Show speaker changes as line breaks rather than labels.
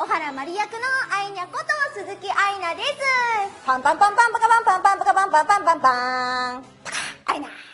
小原まり役のアイニャこと鈴木アイナです。
パンパンパンパンパカパンパンパンパカパンパンパンパンパン。
アイナ。